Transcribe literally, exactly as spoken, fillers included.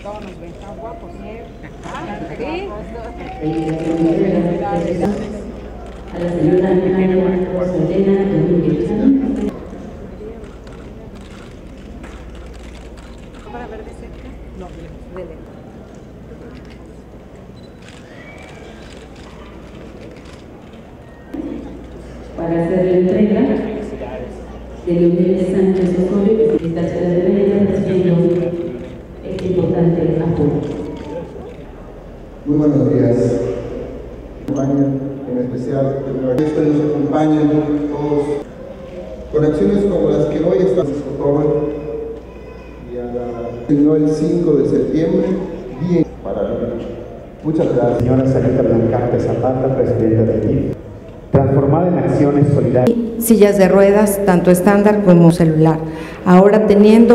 todos nos ven tan guapos, ¿sí? A la señora Ana Rosalena Domínguez. ¿Para ver de cerca? No, de lejos. Para hacer la entrega de Leonel Sánchez Osorio, que está ciudad de Mérida, recibiendo este importante apoyo. Muy buenos días. Acompañan, en especial, que nos acompañan todos con acciones como las que hoy estamos tomando y a la, el cinco de septiembre, bien para la lucha. Muchas gracias. Señora Sarita Blancarte Zapata, presidenta del I F E. Transformada en acciones solidarias. Sillas de ruedas, tanto estándar como celular. Ahora teniendo